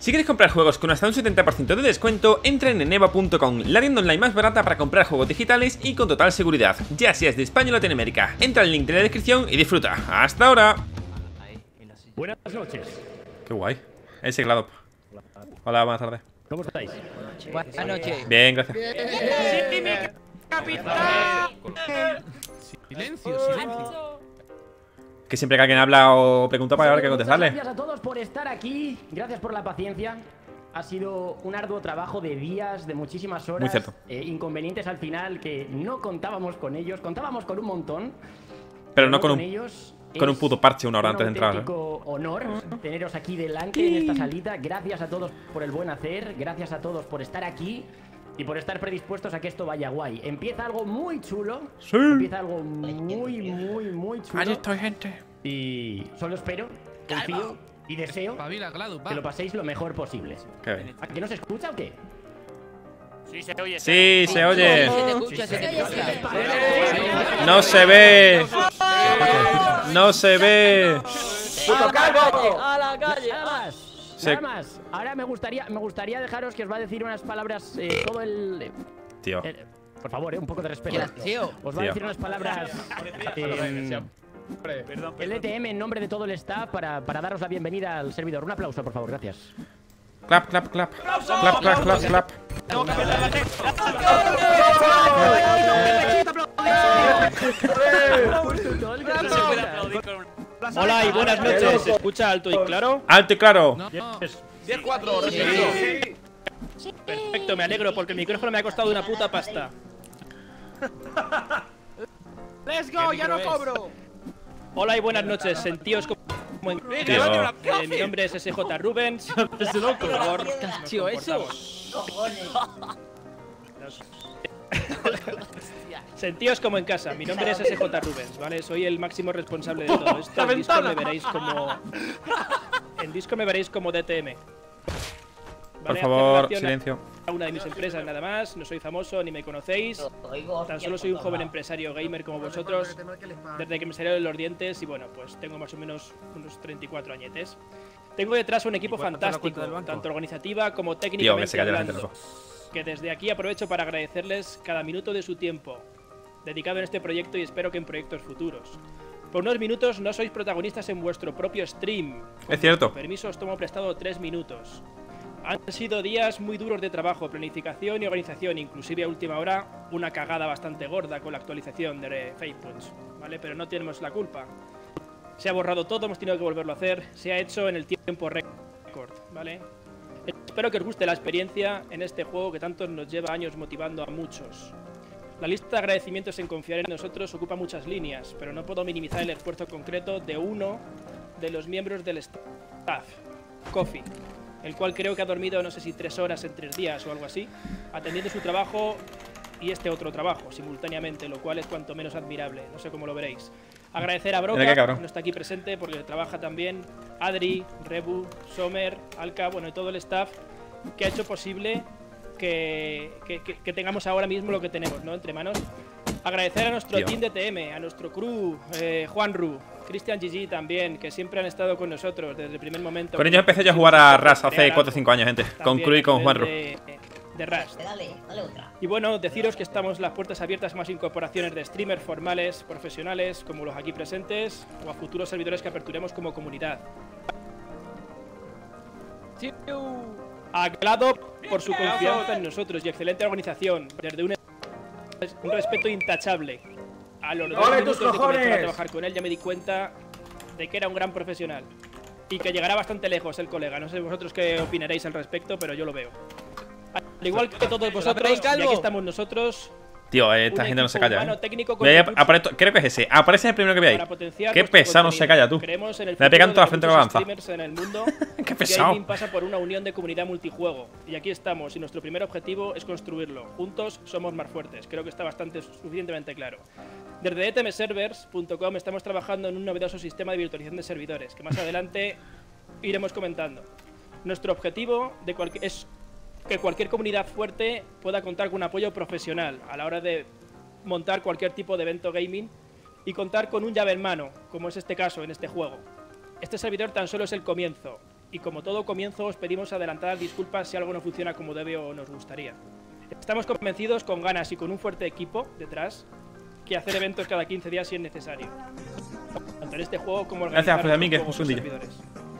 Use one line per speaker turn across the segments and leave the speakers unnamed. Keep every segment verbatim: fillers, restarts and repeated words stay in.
Si quieres comprar juegos con hasta un setenta por ciento de descuento, entra en eneba punto com, la tienda online más barata para comprar juegos digitales y con total seguridad, ya seas de España o Latinoamérica. Entra al link de la descripción y disfruta. ¡Hasta ahora!
Buenas noches.
Qué guay. Ese Gladop. Hola, buenas tardes.
¿Cómo estáis?
Buenas noches.
Bien, gracias.
¡Sí, mi capitán!
Silencio, silencio.
Que siempre que alguien habla o pregunta para haber que contestarle.
Gracias a todos por estar aquí. Gracias por la paciencia. Ha sido un arduo trabajo de días, de muchísimas horas.
Muy cierto.
Eh, inconvenientes al final que no contábamos con ellos. Contábamos con un montón.
Pero no con un,
ellos.
con un puto parche una hora
Un
antes de entrar. ¿eh?
auténtico honor teneros aquí delante en esta salita. Gracias a todos por el buen hacer. Gracias a todos por estar aquí. Y por estar predispuestos a que esto vaya guay. Empieza algo muy chulo.
Sí.
Empieza algo muy, muy, muy chulo.
Allí estoy, gente.
Y solo espero, confío y deseo
Espabila, Gladus, va.
que lo paséis lo mejor posible.
Qué bien.
¿A que no se escucha o qué?
Sí, se oye.
Sí, se oye.
Se te escucha, se te escucha.
No se ve. No se ve.
¡Puto calvo! ¡A la calle!
Nada más.
Se-
Nada más. Ahora me gustaría, me gustaría dejaros que os va a decir unas palabras eh, todo el. eh,
Tío.
eh, por favor, eh, un poco de respeto.
Gracias, tío.
Os va a
Tío.
decir unas palabras. eh, el D T M en nombre de todo el staff para, para daros la bienvenida al servidor. Un aplauso, por favor, gracias.
Clap, clap, clap. Clap, clap, clap, clap.
Hola y buenas noches. ¿Se escucha alto y claro?
Alto y claro.
No, no.
diez cuatro,
Perfecto, me alegro porque el micrófono me ha costado una puta pasta.
¡Let's go! ¡Ya no cobro!
Hola y buenas noches. Sentíos como en
Tío.
casa. Eh, mi nombre es S J Rubens. Por favor, nos
Tío, eso.
comportamos. Sentíos como en casa. Mi nombre es S J Rubens, ¿vale? Soy el máximo responsable de todo esto. En Discord me veréis como. En Discord me veréis como D T M.
Por
¿Vale?
favor,
Hace relación
silencio.
a una de mis empresas nada más. No soy famoso ni me conocéis. Tan solo soy un joven empresario gamer como vosotros. Desde que me salieron los dientes y bueno, pues tengo más o menos unos treinta y cuatro añetes. Tengo detrás un equipo fantástico, tanto organizativa como
Tío, que
técnicamente
se calla la gente,
hablando,
loco.
que desde aquí aprovecho para agradecerles cada minuto de su tiempo dedicado en este proyecto y espero que en proyectos futuros. Por unos minutos no sois protagonistas en vuestro propio stream. Con
Es cierto.
vuestro permiso os tomo prestado tres minutos. Han sido días muy duros de trabajo, planificación y organización, inclusive a última hora una cagada bastante gorda con la actualización de Fate Points, ¿vale? Pero no tenemos la culpa. Se ha borrado todo, hemos tenido que volverlo a hacer, se ha hecho en el tiempo récord, ¿vale? Espero que os guste la experiencia en este juego que tanto nos lleva años motivando a muchos. La lista de agradecimientos en confiar en nosotros ocupa muchas líneas, pero no puedo minimizar el esfuerzo concreto de uno de los miembros del staff, Kofi, el cual creo que ha dormido no sé si tres horas en tres días o algo así, atendiendo su trabajo y este otro trabajo simultáneamente, lo cual es cuanto menos admirable, no sé cómo lo veréis. Agradecer a
Mira
Broca,
qué
que
cabrón.
no está aquí presente porque trabaja también, Adri, Rebu, Sommer, Alka, bueno, y todo el staff que ha hecho posible que, que, que, que tengamos ahora mismo lo que tenemos, ¿no? Entre manos. Agradecer a nuestro
Tío.
team de T M, a nuestro crew, eh, Juanru, Cristian G G también, que siempre han estado con nosotros desde el primer momento.
Con ellos empecé yo a jugar a Ras hace cuatro o cinco años, gente. Con
También
Cru y con
a
Juanru.
nivel De, de Rust.
Dale, dale otra.
Y bueno, deciros que estamos las puertas abiertas a más incorporaciones de streamers formales, profesionales, como los aquí presentes, o a futuros servidores que aperturemos como comunidad. A Glado por su confianza en nosotros y excelente organización, desde un, un respeto intachable. A los dos minutos de comenzar a trabajar con él ya me di cuenta de que era un gran profesional y que llegará bastante lejos el colega. No sé vosotros qué opinaréis al respecto, pero yo lo veo. Al igual que todos vosotros, y aquí estamos nosotros.
Tío, eh, esta
un
gente no se
equipo
calla,
humano
eh.
técnico con
Ve ahí,
recursos
aparece- creo que es ese. Aparece el primero que veáis.
para potenciar
Qué
nuestro
pesado no se
contenido.
calla, tú.
Creemos en el
Me pegan
futuro
toda la
de
frente
muchos
que avanza.
streamers en el mundo.
Qué
El
pesado.
gaming pasa por una unión de comunidad multijuego. Y aquí estamos, y nuestro primer objetivo es construirlo. Juntos somos más fuertes. Creo que está bastante suficientemente claro. Desde e t m servers punto com estamos trabajando en un novedoso sistema de virtualización de servidores, que más adelante iremos comentando. Nuestro objetivo de cualquier es que cualquier comunidad fuerte pueda contar con un apoyo profesional a la hora de montar cualquier tipo de evento gaming y contar con un llave en mano, como es este caso en este juego. Este servidor tan solo es el comienzo. y como todo comienzo os pedimos adelantadas disculpas si algo no funciona como debe o nos gustaría. Estamos convencidos, con ganas y con un fuerte equipo detrás, que hacer eventos cada quince días si es necesario. Tanto en este juego como organizar
Gracias, Flamín, que es un
otros
segundillo.
servidores.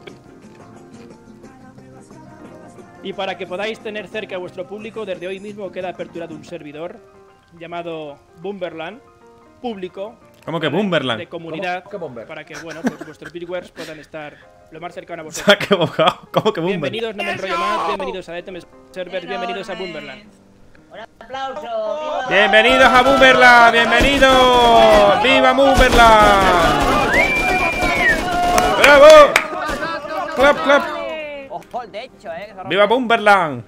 Y para que podáis tener cerca a vuestro público, desde hoy mismo queda aperturado un servidor llamado Boomberland, público,
¿Cómo que Boomberland?
de comunidad,
¿Cómo que Boomber?
para que bueno, pues vuestros bitwares puedan estar lo más cercano a
Se
vosotros.
ha equivocado. ¿Cómo que Boomberland?
Bienvenidos, no me enrollo más, bienvenidos a D T M Servers, bienvenidos a Boomberland.
Un aplauso.
Bienvenidos a Boomberland, bienvenidos. ¡Viva Boomberland! ¡Bravo! ¡Clap, clap!
Ojo el techo, eh. que se rompe.
¡Viva Boomberland!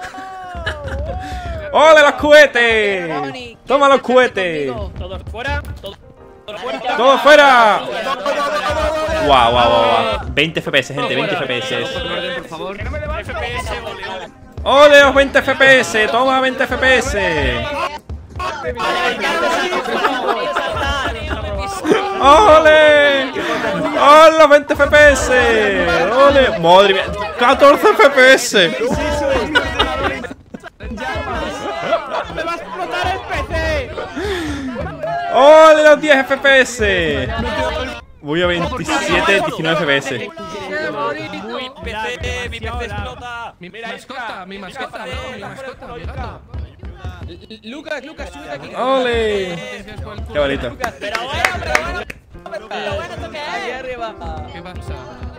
¡Hola los cohetes! ¡Toma los cohetes!
Todos fuera, todos, todos fuera.
¡Todos fuera! ¡Guau, guau, guau, guau! veinte F P S, gente, veinte F P S.
Por favor.
F P S, goleón.
¡Ole los veinte F P S! ¡Toma veinte F P S! ¡Ole! ¡Ole los veinte F P S! ¡Ole! ¡Madre mía! ¡catorce F P S!
¡Me va a explotar el P C!
¡Ole los diez F P S! Voy a veintisiete, diecinueve F P S.
Mi P C, mi P C explota.
Mi mascota, mi mascota, no, mi mascota, mi gato.
Lucas, Lucas, sube aquí.
¡Ole! ¡Qué bonito!
Pero bueno, pero bueno.
Pero bueno, ¿esto qué
Aquí
es?
arriba.
¿Qué pasa?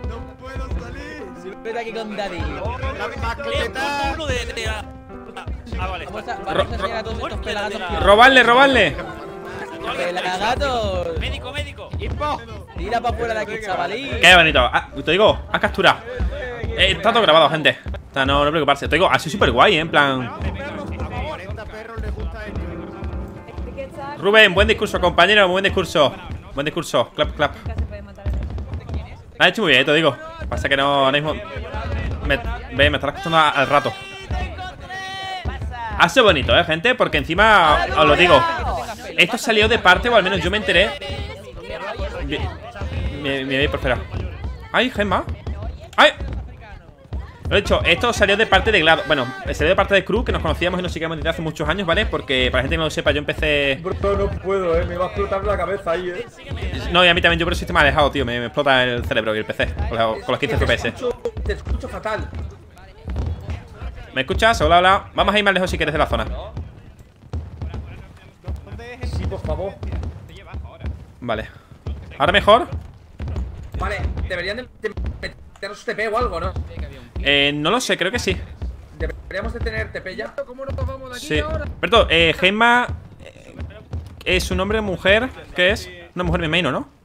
Sube aquí con Daddy.
Uno de, de la... Ah, vale.
Vamos a, vamos a enseñar a todos estos pelagatos que
¡Robarle, robarle!
pelagatos.
Médico, médico.
Tira para afuera de aquí, chavalín.
¡Qué bonito! Ah, te digo, has capturado. Eh, está todo grabado, gente. O sea, no, no preocuparse. Te digo, ha sido súper guay, ¿eh? En plan. Rubén, buen discurso, compañero, buen discurso. Buen discurso, clap, clap. Lo has hecho muy bien, te digo. Pasa que no, ahora mismo. Me, ve, me estará escuchando a- al rato. Ha sido bonito, eh, gente, porque encima os lo digo. Esto salió de parte, o al menos yo me enteré. Me, me, me voy por fuera. ¡Ay, Gemma! ¡Ay! Lo he dicho, esto salió de parte de Glado. Bueno, salió de parte de Crew, que nos conocíamos y nos seguíamos desde hace muchos años, ¿vale? Porque para la gente que no lo sepa, yo empecé.
Bro, no puedo, eh, me va a explotar la cabeza ahí, eh.
No, y a mí también, yo por el sistema alejado, tío. Me, me explota el cerebro y el P C. Con, la- con los quince F P S.
Te escucho, te escucho fatal.
¿Me escuchas? Hola, hola. Vamos a ir más lejos si quieres de la zona.
Sí, por favor.
Vale. ¿Ahora mejor?
Vale, deberían de, de meternos T P o algo, ¿no?
Eh, no lo sé, creo que sí.
Deberíamos de tener T P ya.
¿Cómo nos vamos de aquí
Sí.
ahora?
Perdón, eh, Gemma. eh, ¿Es un hombre o mujer? ¿Qué es? Una mujer, me imagino, ¿no?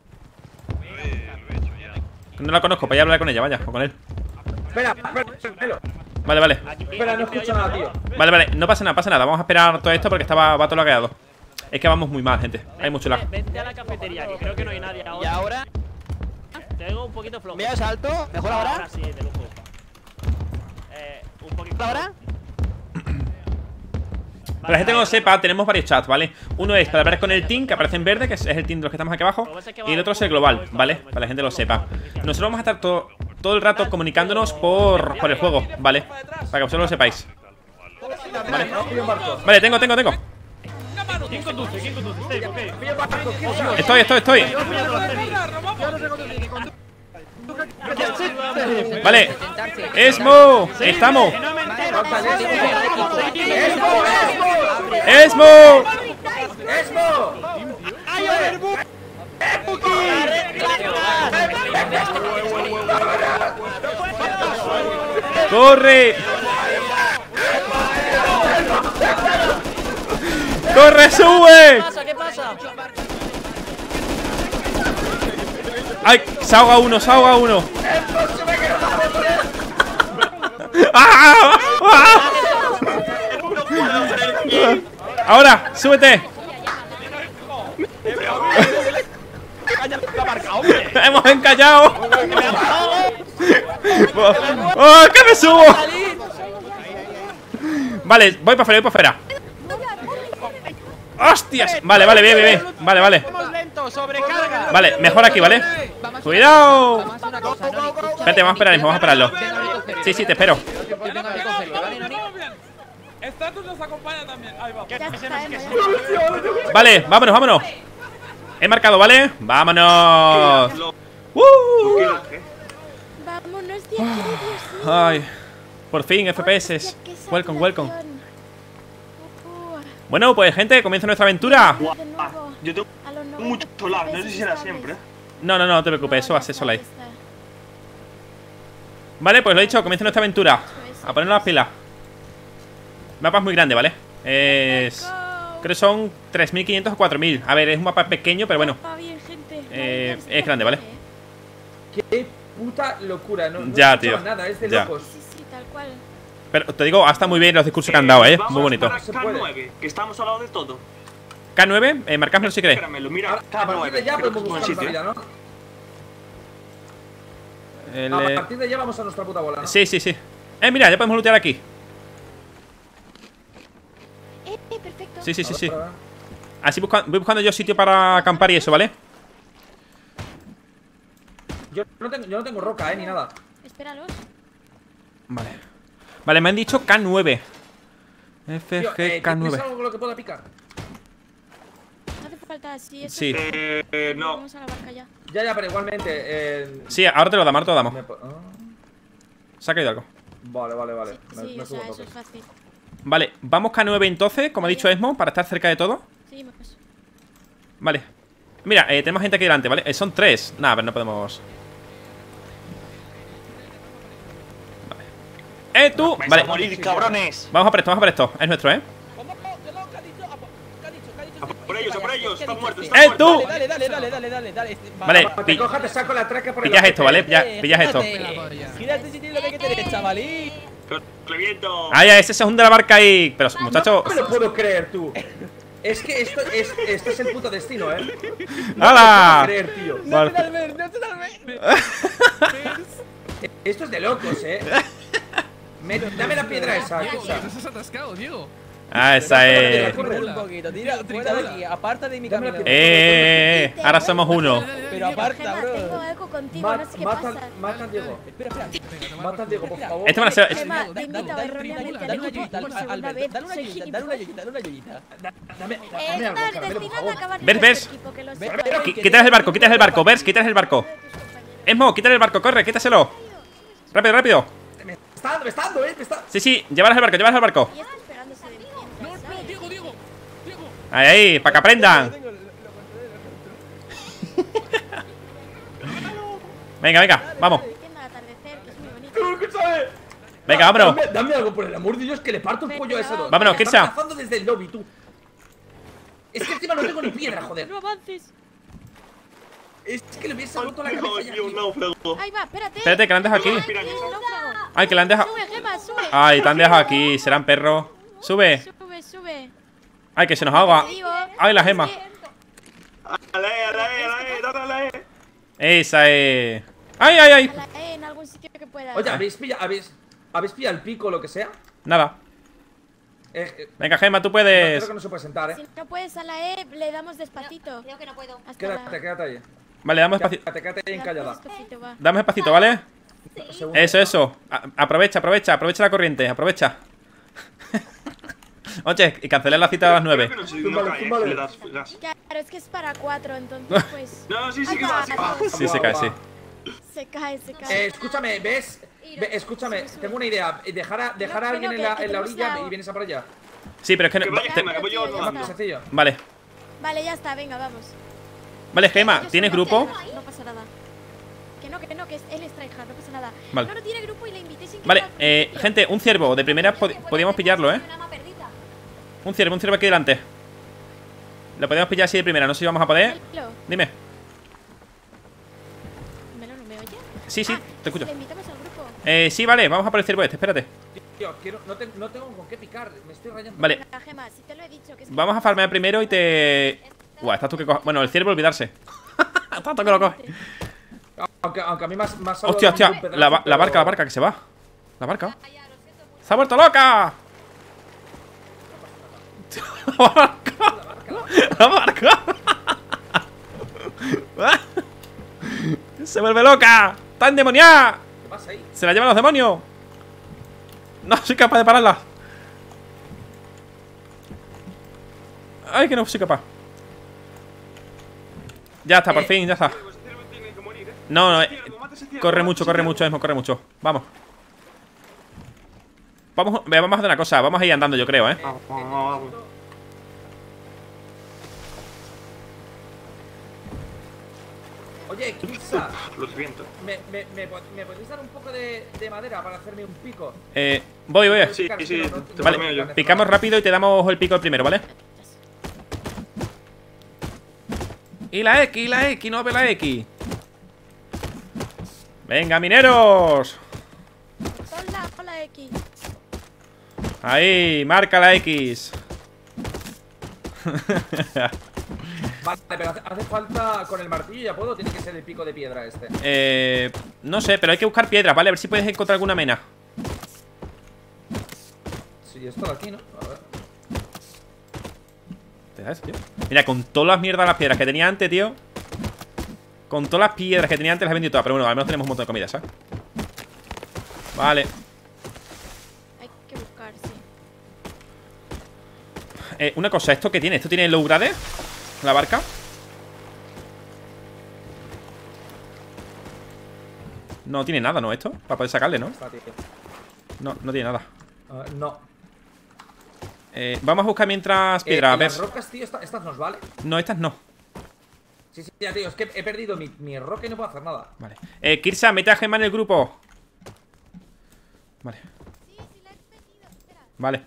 No la conozco, para ir a hablar con ella, vaya, o con él.
Espera, espera, espera.
Vale, vale.
Espera, no escucho nada, tío.
Vale, vale, no pasa nada, pasa nada. Vamos a esperar todo esto porque estaba va todo lagueado. Es que vamos muy mal, gente. Hay mucho lag.
Vente a la cafetería, que creo que no hay nadie ahora.
¿Y ahora?
Te vengo un poquito flojo.
¿Me das alto? ¿Mejor ahora?
Ahora sí, de lujo. Eh, un poquito.
¿Ahora?
Para la gente que no lo sepa, tenemos varios chats, ¿vale? Uno es para hablar con el team, que aparece en verde, que es el team de los que estamos aquí abajo. Y el otro es el global, ¿vale? Para que la gente lo sepa. Nosotros vamos a estar todo, todo el rato comunicándonos por, por el juego, ¿vale? Para que vosotros lo sepáis. Vale, vale, tengo, tengo, tengo.
¿Quién conduce? ¿Quién conduce? Steve, ok.
Estoy, estoy, estoy. Vale. Esmo, estamos. Esmo. Corre. ¡Corre, sube!
¿Qué pasa?
¡Ay! Se ahoga uno, se ahoga uno. ¡Ah! ¡Ah! Ahora, súbete. Hemos encallado. ¡Oh, que me subo! Vale, voy para afuera, voy para afuera. ¡Hostias! Vale, vale, bien, bien, bien. Vale, vale.
Alto, sobrecarga.
Vale, mejor aquí, ¿vale? ¡Cuidado!
Vamos a hacer una cosa, Noni.
Espérate, vamos a esperar, vamos a esperarlo. Sí, sí, te espero.
Yo tengo que recogerlo, ¿vale, Noni?
Status nos acompaña también. Ahí va.
Ya está, hemos-
Vale, vámonos, vámonos. He marcado, ¿vale? ¡Vámonos! ¡Uh!
Vámonos de aquí, Dios mío.
Ay, por fin, F P S.
Hostia, qué
Welcome, welcome.
saturación. Uh,
Bueno, pues gente, comienza nuestra aventura.
de nuevo.
Yo tengo
A los
mucho
noventa
lag, no sé
F P S
si será
estables.
siempre.
No, no, no te preocupes, eso va a ser
No,
solo ahí.
ya está.
Vale, pues lo he dicho, comienza nuestra aventura.
Eso es.
A ponernos las pilas. El mapa es muy grande, ¿vale? Es...
Go.
Creo que son tres mil quinientos o cuatro mil. A ver, es un mapa pequeño, pero bueno.
Va bien, gente.
Eh,
Vale,
es grande, ¿vale?
Qué puta locura, no, no
Ya,
he escuchado
tío.
nada, es de
Ya.
locos.
Sí, sí, tal cual.
Pero te digo, hasta muy bien los discursos que han dado, ¿eh?
Vamos
Muy bonito.
para
Se
K
puede.
nueve, que estamos al lado de todo.
K nueve, eh, marcádmelo si queréis.
Espéramelo, mira,
Ahora,
K
a partir
nueve.
de ya
creo que
podemos
es buen
buscar
sitio.
nuestra vida, ¿no?
El,
A
eh,
partir de ya vamos a nuestra puta bola, ¿no?
Sí, sí, sí. Eh, mira, ya podemos lootear aquí.
Eh, eh, perfecto.
Sí, sí, sí,
A
sí.
ver, a ver.
Así busca- voy buscando yo sitio para acampar y eso, ¿vale?
Yo no tengo, yo no tengo roca, eh, ni nada.
Espéralos.
Vale. Vale, me han dicho K nueve. F
Tío, eh,
G K
¿tienes
nueve.
algo con lo que pueda picar?
No hace falta así. Eso
Sí.
Eh, eh, no.
Vamos a la barca ya.
Ya, ya, pero igualmente. Eh,
Sí, ahora te lo damos, ahora te lo damos.
me po- ah,
Se ha caído algo.
Vale, vale, vale. Me,
Sí,
me
o
subo
sea, eso
entonces.
es fácil.
Vale, vamos K nueve entonces, como ha dicho Esmo, para estar cerca de todo.
Seguimos. Pues.
Vale. Mira, eh, tenemos gente aquí delante, ¿vale? Eh, son tres. Nada, pero no podemos. Vale. Eh, tú.
Vais
Vale.
a morir, cabrones.
Vamos a por esto, vamos a por esto. Es nuestro, ¿eh?
¿Cómo? ¿Qué no? ¿Qué ha dicho? ¿Qué ha dicho? ¿Qué ha dicho?
A por ellos, a por ellos.
¿Qué ha
Están
dicho
muertos,
este?
están
¡Eh, tú!
muertos.
Dale, dale, dale, dale, dale, dale.
Vale.
Te
pi-
coja, te saco la traca por el
Pillas
ojete,
esto, ¿vale?
eh.
Pilla- pillas esto.
Gírate. Gírate si tienes lo que hay que tener, chavalín.
Reviento.
Ay, ay, ese segundo de la barca ahí. Pero, muchachos.
No me lo puedo creer, tú. Es que esto es, este es el puto destino, eh. No
¡Hala!
me lo puedo creer, tío.
No
Vale.
te das ver, no te das ver.
Esto es de locos, eh. Me- dame la piedra esa,
Diego,
escucha.
que nos has atascado, Diego.
Ah, esa es.
Corre,
Un poquito, tira fuera de aquí, aparta de mi
Dame la
camino.
piedra.
Eh, eh, eh. Ahora somos uno.
Dale, dale,
Pero
Diego.
aparta,
Gema,
bro.
tengo algo contigo, no sé qué
Mata,
pasa.
mata al Diego.
Espera, espera.
Venga, toma
Mata al Diego, por favor.
Este van a ser.
Gema, te
Dale,
invito
dale,
erróneamente
dale
al
una
equipo
yoyita,
por
Al-
segunda
Albert,
vez.
dale una
Soy
yoyita, dale una
gilipollas.
yoyita, dale una yoyita.
Da- Dame,
Eh,
dame algo,
Estás
caramelo, por
destinado a
favor.
acabar
¿Ves,
en
ves?
este equipo, que lo
¿Ves?
sepas.
Pero-
Qui- Quítale el barco, quítale el barco, Vers, quítale el barco. Esmo, quítale el barco, corre, quítaselo. Rápido, rápido.
Me está dando, me está dando, eh. Me está.
Sí, sí, llévalas al barco, llévalas al barco.
Y está esperándose de mientras,
No, no,
¿sabes?
Diego, Diego. Diego.
Ahí, ahí, para que aprendan. Venga, venga, vamos.
Viendo el atardecer, que es muy bonito.
Escúchame.
Venga, vámonos.
Dame, dame algo, por el amor de Dios, que le parto el pollo a ese dos.
Vámonos,
Me
¿quién
está
sea?
amenazando desde el lobby, tú. Es que encima no tengo ni piedra, joder.
No avances.
Es que le hubiese roto la cabeza ya.
Ay, un náufrago.
Ahí va, espérate.
Espérate, que la han dejado aquí.
Ay, el náufrago.
Ay, que la han dejado.
Sube, Gema, sube.
Ay, te han dejado aquí, serán perros. Sube.
Sube, sube.
Ay, que se nos ahoga.
Te digo,
Ay, la
es
gema.
que-
Ale, ale, ale, dale, ale.
Esa es. Ay, ay, ay.
a la E en algún sitio que pueda.
Oye, ¿habéis pillado, habéis, ¿habéis pillado el pico o lo que sea?
Nada.
Eh, eh,
Venga, Gema, tú
no,
puedes.
creo que no se puede sentar, eh.
Si no puedes a la E, le damos despacito.
Creo que no puedo.
Hasta
Quédate,
la...
quédate ahí.
Vale, damos despacito.
Quédate, quédate ahí
damos
encallada.
despacito, va.
Damos despacito, ¿vale?
Segundo.
Eso, eso. A- aprovecha, aprovecha, aprovecha la corriente, aprovecha. Oye, y cancelé la cita a las nueve.
Creo que no se-
Zúmbale,
no cae,
zúmbale.
le das gas.
Claro, es que es para cuatro, entonces pues...
No, sí, sí
Ahí
que va, sí va.
Sí, se cae, sí.
Se cae, se
Eh,
cae.
escúchame, ¿ves? Ve- escúchame, tengo una idea. Eh, Dejar a, dejar a
No,
alguien
que
en
no,
la,
que- que
en la
tenemos
orilla
la-
y vienes a por allá.
Sí, pero es que no.
Que vaya,
te-
Gema, que voy yo
Ya
Más
andando.
está.
sencillo.
Vale.
Vale, ya está, venga, vamos.
Vale, Gema,
Yo
¿tienes
soy
grupo?
tryhard, no pasa nada. Que no, que no, que es- él es tryhard, no pasa nada.
Vale.
No, no tiene grupo y le invité sin
Vale,
querer al
eh,
principio.
gente, un ciervo. De primera pod- podíamos pillarlo, ¿eh? Un ciervo, un ciervo aquí delante. Lo podemos pillar así de primera, no sé si vamos a poder.
Melo,
Dime.
Melo, ¿no me oye?
Sí, sí,
Ah,
te escucho.
Le invitamos al grupo.
Eh, sí, vale, vamos a por el ciervo este, espérate.
Tío, quiero, no, te- no tengo con qué picar, me estoy rayando.
Vale,
Venga, Gema, si te lo he dicho, que es que-
vamos a farmear primero y te. Guau, estás tú que cojas. Bueno, el ciervo olvidarse. Estás tú que lo coges.
Aunque, aunque a mí más, más
Hostia, hostia. La, ba- la barca, la barca, que se va. La barca. ¡Se ha vuelto loca! La barca. La barca. ¡Se vuelve loca! ¡Está endemoniada!
¿Qué pasa ahí?
¡Se la llevan los demonios! No soy capaz de pararla. Ay, que no soy capaz. Ya está, por
Eh.
fin, ya está. No, no, eh, corre mucho, corre mucho, Esmo, corre mucho. Vamos. Vamos, vamos a hacer una cosa. Vamos a ir andando, yo creo, ¿eh?
Oye, Kirsa,
Lo siento.
¿me, me, me, ¿me podéis dar un poco de, de madera para hacerme un pico?
Eh, voy, voy.
Sí, sí, te
Vale,
lo yo.
picamos rápido y te damos el pico el primero, ¿vale? Y la X, y la X, no ve la X. Venga, mineros.
Hola, hola X.
Ahí, marca la X.
Vale, pero hace, hace falta con el martillo, ¿ya puedo? Tiene que ser el pico de piedra este.
Eh, no sé, pero hay que buscar piedras, ¿vale? A ver si puedes encontrar alguna mena.
Sí, esto de aquí, ¿no? A ver.
¿Te da eso, tío? Mira, con todas las mierdas las piedras que tenía antes, tío. Con todas las piedras que tenía antes las he vendido todas. Pero bueno, al menos tenemos un montón de comida, ¿sabes? Vale.
Hay que buscar, sí.
Eh, una cosa, ¿esto qué tiene? ¿Esto tiene low grade? ¿La barca? No tiene nada, ¿no? Esto, para poder sacarle, ¿no?
Está, tío.
No, no tiene nada.
Ah, no.
eh, Vamos a buscar mientras
Eh,
piedra, a ver.
las rocas, tío, esta- estas nos vale.
No, estas no.
Sí, sí, ya, tío, es que he perdido mi, mi roca y no puedo hacer nada.
Vale. Eh, Kirsa, mete a Gemma en el grupo. Vale.
Sí, sí, la he metido. Espera.
Vale.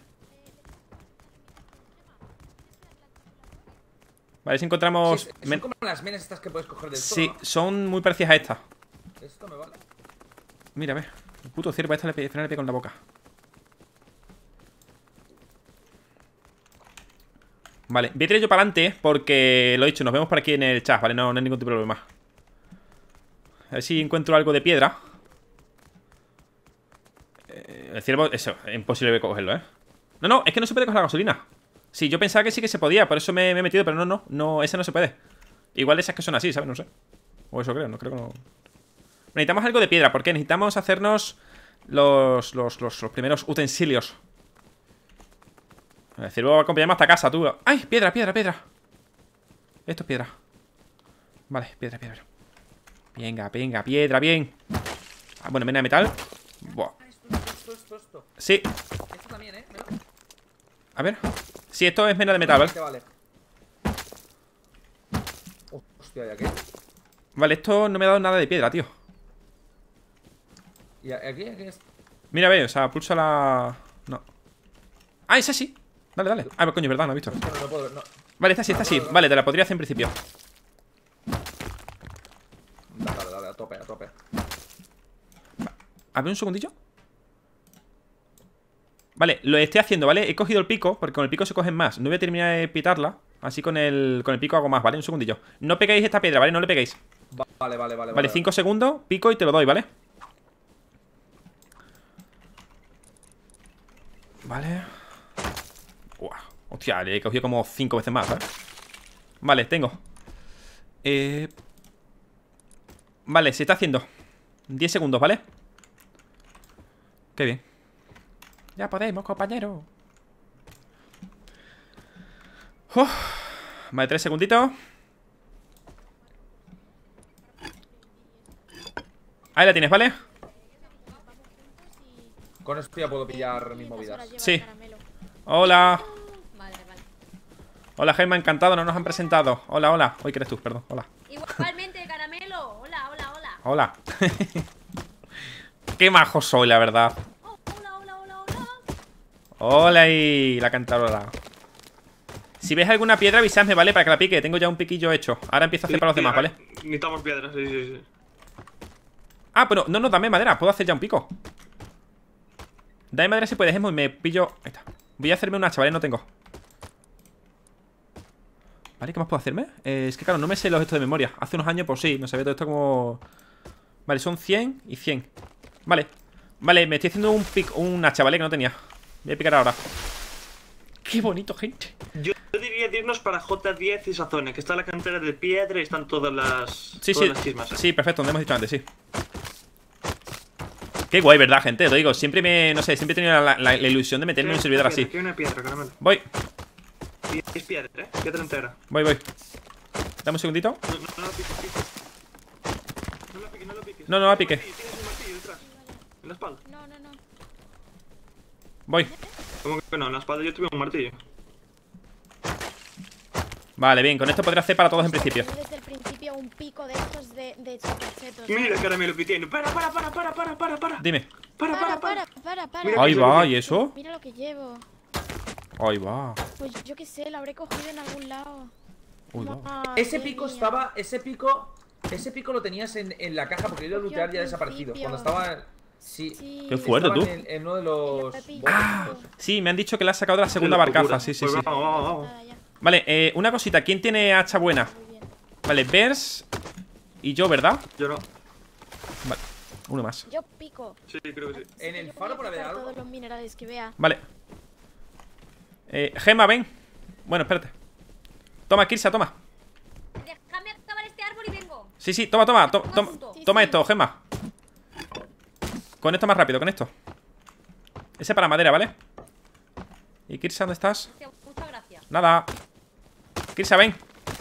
Vale, si encontramos...
Sí, son
men-
como las menas estas que puedes coger del
Sí,
suelo,
son muy parecidas a estas.
¿no? Esto me vale.
Mira, a ver. El puto ciervo, a esta le pe- le pega con la boca. Vale, voy a tirar yo para adelante porque, lo he dicho, nos vemos por aquí en el chat, ¿vale? No, no hay ningún tipo de problema. A ver si encuentro algo de piedra. Eh, el ciervo, eso, es imposible cogerlo, ¿eh? No, no, es que no se puede coger la gasolina. Sí, yo pensaba que sí que se podía, por eso me, me he metido, pero no, no, no, esa no se puede. Igual esas que son así, ¿sabes? No sé. O eso creo, no creo que no. Necesitamos algo de piedra, porque necesitamos hacernos los, los, los, los primeros utensilios. El ciervo va a acompañarme hasta casa, tú. ¡Ay! Piedra, piedra, piedra. Esto es piedra. Vale, piedra, piedra. Venga, venga, piedra, bien. Ah, bueno, mena de metal. Buah.
Esto, esto, esto.
Sí,
Esto también, ¿eh? Mira.
a ver. Sí, esto es mena de metal, ¿vale?
Este vale. Oh, hostia, ¿y aquí?
Vale, esto no me ha dado nada de piedra, tío.
¿Y aquí? ¿Aquí es?
Mira, ve, o sea, pulsa la... No. Ah, esa sí. Dale, dale. Ah, coño, es verdad, no he visto.
Es que no lo puedo ver, no.
Vale, esta sí, esta sí. Vale, te la podría hacer en principio.
Dale, dale, dale, a tope, a tope.
A ver, un segundillo. Vale, lo estoy haciendo, ¿vale? He cogido el pico, porque con el pico se cogen más. No voy a terminar de pitarla. Así con el, con el pico hago más, ¿vale? Un segundillo. No peguéis esta piedra, ¿vale? No le peguéis.
Vale, vale, vale.
Vale, cinco segundos, pico y te lo doy, ¿vale? Vale. Uah, hostia, le he cogido como cinco veces más, ¿sabes? Vale, tengo. Eh... Vale, se está haciendo. diez segundos, ¿vale? Qué bien. Ya podemos, compañero. Uf. Vale, tres segunditos. Ahí la tienes, ¿vale?
Con esto ya puedo pillar mis movidas.
Sí. Hola.
Vale, vale.
Hola, Gemma, encantado, no nos han presentado. Hola, hola. Hoy que eres tú, perdón. Hola.
Igualmente, caramelo. Hola, hola, hola.
Hola. Qué majo soy, la verdad.
Oh, hola, hola, hola, hola.
Hola y la cantadora. Si ves alguna piedra, avisadme, ¿vale? Para que la pique. Tengo ya un piquillo hecho. Ahora empiezo a hacer para los demás, ¿vale?
Necesitamos piedras, sí, sí, sí.
Ah, pero no, no, dame madera. Puedo hacer ya un pico. Dame madera si puedes, Esmo, y me pillo... Ahí está. Voy a hacerme un hacha, ¿vale? No tengo. Vale, ¿qué más puedo hacerme? Eh, es que claro, no me sé los estos de memoria. Hace unos años, pues sí, no sabía todo esto como... Vale, son cien y cien. Vale. Vale, me estoy haciendo un pico, un hacha, ¿vale? Que no tenía. Voy a picar ahora. Qué bonito, gente.
Yo diría de irnos para J diez y esa zona, que está la cantera de piedra y están todas las,
Sí,
todas
sí,
las chismas. ¿eh?
sí, perfecto, donde hemos dicho antes, sí. Qué guay, ¿verdad, gente? Te digo, siempre me, no sé, siempre he tenido la, la, la ilusión de meterme en un servidor así.
Aquí hay una piedra, caramelo.
Voy,
Y es piedra, ¿eh? Piedra entera.
voy, voy. Dame un segundito.
No, no, no la piques, piques. No la piques, no la piques.
No, no la pique.
Tienes un martillo detrás. En la espalda.
No, no, no.
Voy.
¿Cómo que no? En la espalda yo tuve un martillo.
Vale, bien, con esto podré hacer para todos en principio.
Tengo desde el principio un pico de estos de, de chocochetos.
Mira, caramelo, que tiene. Para, para, para, para, para, para, para.
Dime.
Para,
Para,
para,
para,
para.
para, para.
Mira,
Ahí va, ¿y eso?
Mira lo que llevo.
Ahí va.
Pues yo qué sé, lo habré cogido en algún lado.
Uy, va.
Madre
Ese pico
mía.
estaba, ese pico, ese pico lo tenías en, en la caja porque yo lo lootear ya ha desaparecido. Cuando estaba, sí,
Sí.
Qué fuerte,
estaba
tú.
En, en uno de los.
Ah.
Sí, me han dicho que la has sacado de la segunda
Qué locura.
barcaza. Sí, sí,
Pues
sí.
vamos, vamos, vamos.
Nada, ya.
Vale, eh, una cosita. ¿Quién tiene hacha buena?
Muy bien.
Vale, Bers y yo, ¿verdad?
Yo no.
Vale, uno más.
Yo pico.
Sí, creo que sí.
En el
Yo
faro
voy
por
a
haber
picar
algo.
todos los minerales que vea.
Vale. Eh, Gemma, ven. Bueno, espérate. Toma, Kirsa, toma.
Déjame acabar este árbol y vengo.
Sí, sí, toma, toma, to- toma,
Sí,
toma
sí.
esto, Gemma. Con esto más rápido, con esto. Ese para madera, ¿vale? ¿Y Kirsa, dónde estás?
Muchas gracias.
Nada. Kirsa, ven.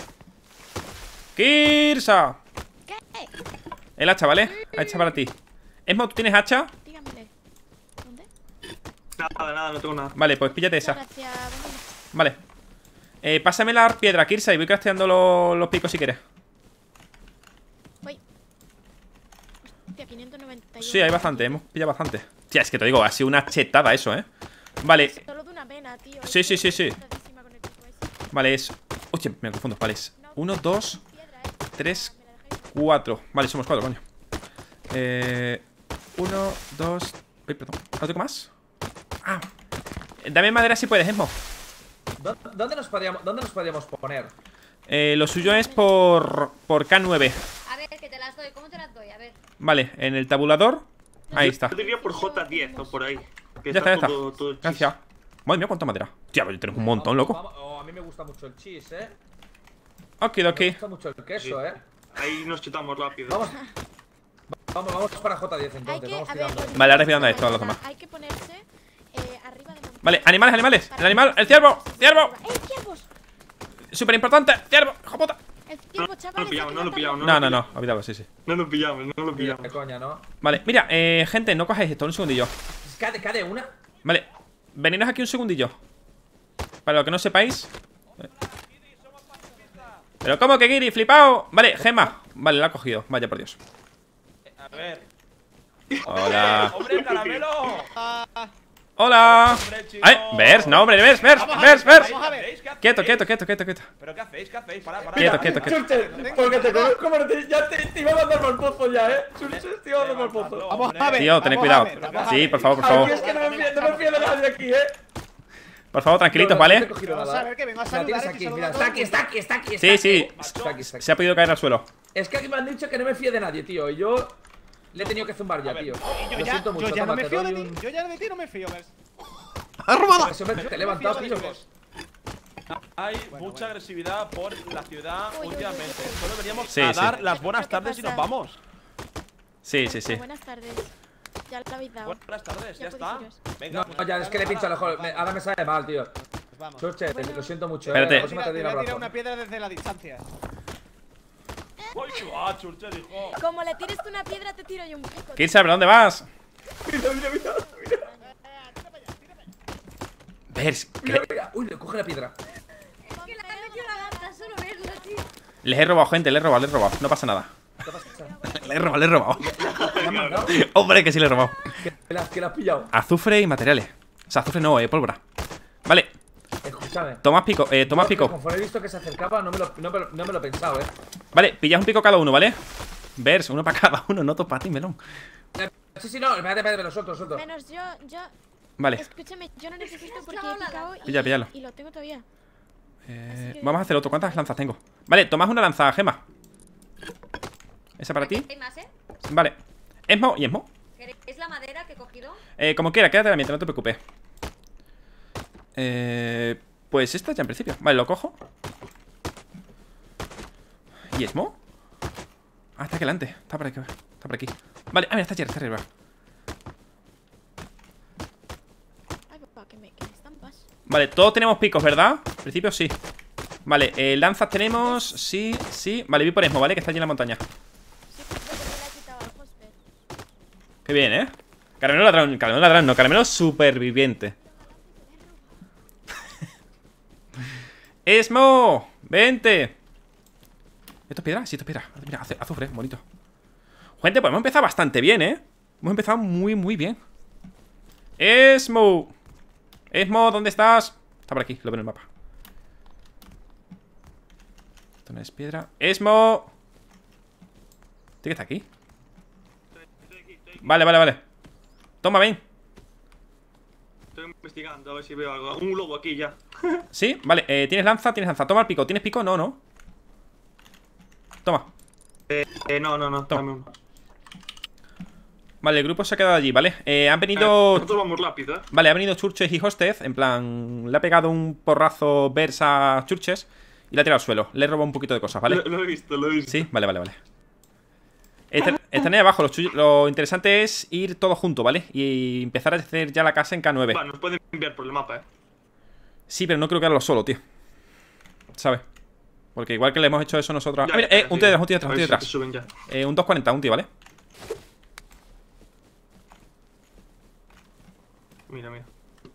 Kirsa.
¿Qué?
El hacha, ¿vale? Hacha para ti. Esmo, ¿tú tienes hacha?
Dígamele. ¿Dónde?
Nada, nada, no tengo nada.
Vale, pues píllate esa.
Gracias. ¿Dónde?
Vale. Eh, pásame la piedra, Kirsa, y voy crafteando los, los picos si quieres.
Voy. Hostia, quinientos noventa y uno.
Sí, hay bastante, hemos pillado bastante. Tía, es que te digo, ha sido una chetada eso, ¿eh? Vale,
Solo de una pena, tío.
Sí, sí, sí, sí.
Estoy tentadísima con el pico ese.
vale, es... Hostia, me confundo, vale, es uno, dos,
Piedra, eh.
tres,
Me la dejáis.
cuatro. Vale, somos cuatro, coño. Eh... Uno, dos... Uy, perdón, ¿no tengo más? Ah, dame madera si puedes, Esmo.
¿Dó- ¿Dónde nos podríamos, dónde nos podríamos poner?
Eh, lo suyo es por... Por K nueve.
A ver, que te las doy. ¿Cómo te las doy? A ver.
Vale, en el tabulador. Ahí está.
Yo diría por J diez o por ahí. Que
Ya está, ya está.
todo, todo chis.
Gracias. Madre mía, cuánta madera. Tía, pero tenemos un montón, loco.
Vamos- oh, a mí me gusta mucho el cheese, eh.
Ok,
Me
ok.
gusta mucho el queso,
Sí.
eh.
Ahí nos chutamos rápido.
Vamos. Vamos, vamos para J diez
Hay
entonces.
que,
Vamos
a ver,
tirando.
os
Vale, ahora
digo
repitando
una
esto a los
cosa.
demás.
Hay que ponerse eh, arriba de montaña.
Vale, animales, animales. El animal, el ciervo, ciervo.
¡Eh, ciervos!
Súper importante, ciervo, hijo puta.
El ciervo,
No
chavales.
lo pillamos,
hay
no
que
lo pillamos.
No, no, no, olvídalo, sí, sí.
No lo pillamos, no lo
Mira,
pillamos.
de coña, ¿no?
Vale, mira, eh, gente, no cojáis esto, un segundillo.
Cade, cade, una.
Vale, veniros aquí un segundillo. Para lo que no sepáis. Pero ¿cómo que Giri, flipao? Vale, Gemma. Vale, la ha cogido, vaya por Dios.
A ver.
Hola.
¡Hombre, caramelo!
Hola.
Hombre, chico.
Ay, Vers, no, hombre, Vers, Vers, Vers, Vers.
Vamos a ver. ¿Qué hacéis?
Quieto, quieto, quieto, quieto, quieto.
¿Pero qué hacéis? ¿Qué hacéis? Para, para.
Quieto, quieto, quieto.
Churches, porque te conozco, pero te- ya te, te iba a mandar mal pozo ya, eh. Churches, te iba a mandar mal pozo.
Vamos a ver.
Tío, tened cuidado. Sí, por favor, por
Aquí
favor.
es que no me fío, no me fío de nadie aquí, eh.
Por favor, tranquilitos,
No, no, no te he
¿vale?
cogido
Vamos
nada,
a ver,
eh.
que vengo a
La
saludar.
tienes
y
aquí,
saludo
mira,
a
está
todo
aquí,
el
está
mundo.
aquí, está aquí, está
Sí,
aquí.
sí.
Está aquí, está aquí.
Se ha podido caer al suelo.
Es que aquí me han dicho que no me fíe de nadie, tío. Y yo le he tenido que zumbar ya, tío.
Y yo
Lo
ya,
siento mucho,
yo ya no
toma,
me
te
fío de
doy
ti.
un-
Yo ya de ti no me fío, ¿ves?
Ese hombre te he levantado, tío.
Hay mucha agresividad por la ciudad
Uy, uy, uy,
últimamente.
uy.
Solo veníamos
Sí,
a
sí.
dar las buenas
¿Qué
tardes y nos
pasa?
vamos.
Sí, sí, sí.
Buenas tardes. Ya lo habéis dado.
Buenas tardes, ya
Ya
está.
podéis
Venga.
No, ya, es que le pincho a lo mejor. me- Ahora me sabe mal, tío.
Pues vamos.
Churche, te
Bueno.
lo siento mucho, eh.
Espérate.
La próxima
Tira-
te doy
te
un
voy a tirar
abrazo.
una piedra desde la distancia.
¡Uy, qué va, Churchill, hijo!
Como le tires tú una piedra, te tiro yo un pico.
Kirsa, ¿pero dónde vas?
Mira, mira, mira, mira.
Vers,
Mira, mira. Uy, le coge la piedra.
Es que la han metido la gata, solo verla, tío.
les he robado, gente, les he robado, les he robado. No pasa nada.
¿Qué pasa?
Le he robado, le he robado.
¿Te han mandado?
Hombre, que sí le he robado.
¿Que la has- que la has pillado?
Azufre y materiales. O sea, azufre no, eh, pólvora. Vale,
Escúchame.
toma pico, eh, toma
Yo,
pico.
Conforme he visto que se acercaba, no me lo, no me lo, no me lo he pensado, eh.
Vale, pillas un pico cada uno, ¿vale? Vers, uno para cada uno, no para ti, melón.
Eh, Sí, sí, no, espérate, espérate, lo suelto, lo suelto.
Menos yo, yo.
Vale,
Escúchame, yo no necesito porque he picado y,
Pilla, píllalo.
y lo tengo todavía.
eh, vamos a hacer otro. ¿Cuántas lanzas tengo? Vale, tomas una lanza, Gema. Esa para ti.
¿Hay más, eh?
Vale. Esmo y Esmo.
¿Es la madera que he cogido?
Eh, como quiera, quédate la mientras, no te preocupes. Eh, pues esta ya en principio. Vale, lo cojo. ¿Y Esmo? Ah, está aquí delante. Está por aquí. Está por aquí. Vale, ah, mira, está Jerry, está arriba.
Ay, papá, que me, que me estampas.
Vale, todos tenemos picos, ¿verdad? En principio sí. Vale, eh, lanzas tenemos. Sí, sí. Vale, vi por Esmo, ¿vale? Que está allí en la montaña.
Sí, porque me la he quitado al Hosper.
Qué bien, ¿eh? Caramelo ladrón, caramelo ladrón, no, caramelo superviviente. ¡Esmo! ¡Vente! ¿Esto es piedra? Sí, esto es piedra. Mira, az- azufre, bonito. Gente, pues hemos empezado bastante bien, ¿eh? Hemos empezado muy, muy bien. ¡Esmo! ¡Esmo! ¿Dónde estás? Está por aquí, lo veo en el mapa. Esto no es piedra. ¡Esmo! ¿Tiene que estar aquí? Vale, vale, vale. Toma, ven.
Estoy investigando a ver si veo algo. Un lobo aquí ya.
¿Sí? Vale, eh, ¿tienes lanza? Tienes lanza. Toma el pico. ¿Tienes pico? No, no. Toma.
Eh, eh no, no, no.
Toma.
Dame uno.
Vale, el grupo se ha quedado allí, ¿vale? Eh, han venido...
Eh, nosotros vamos rápido, ¿eh?
Vale, han venido Churches y Hostez. En plan, le ha pegado un porrazo Vers a Churches y le ha tirado al suelo. Le he robado un poquito de cosas, ¿vale?
Lo, lo he visto, lo he visto.
Sí, vale, vale, vale. Están, están ahí abajo. Lo, chu- lo interesante es ir todos juntos, ¿vale? Y empezar a hacer ya la casa en K nueve.
Vale, nos pueden enviar por el mapa, ¿eh?
Sí, pero no creo que hacerlo solo, tío. ¿Sabes? Porque igual que le hemos hecho eso nosotros...
Ya,
Ah, mira,
ya,
eh, un
sí.
tío detrás, un tío detrás,
A
un
ver
tío
si
detrás.
suben ya.
Eh, un dos cuarenta, un tío, ¿vale?
Mira, mira.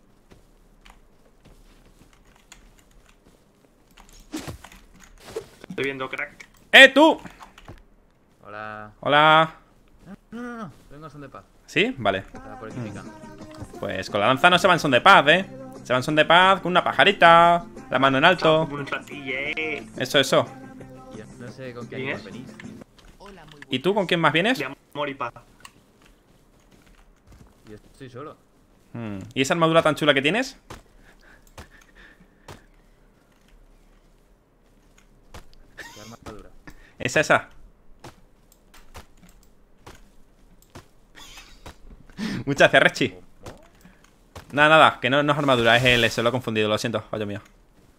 Estoy viendo, crack.
¡Eh, tú!
Hola.
Hola.
No, no, no. Vengo a son de paz.
¿Sí? Vale.
Estaba por aquí picando.
Pues con la lanza no se va en son de paz, ¿eh? Se va en son de paz con una pajarita, la mano en alto.
Como un platilla, eh.
Eso, eso.
Yo no sé con qué
¿Quién
animal
es?
venís.
¿Y tú con quién más vienes?
De amor y paz.
Yo estoy solo.
Hmm. ¿Y esa armadura tan chula que tienes?
¿Qué armadura?
Esa, esa. Muchas gracias, Rechi. Nada, nada, que no, no es armadura, es el S, lo he confundido, lo siento, vaya mío.